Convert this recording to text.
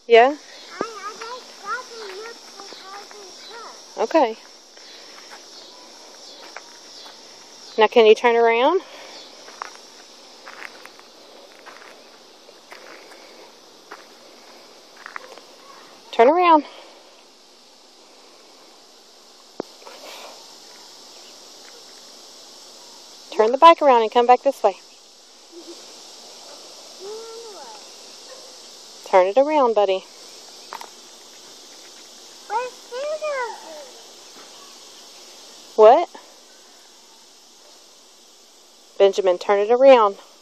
Yeah? Okay. Now can you turn around? Turn around. Turn the bike around and come back this way. Turn it around, buddy. What? Benjamin, turn it around.